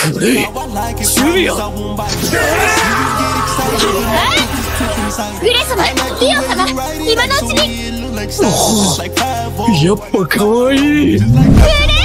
グレイ、ジュビア。 グレ様、リオ様、今のうちに。 やっぱ可愛い。 グレイ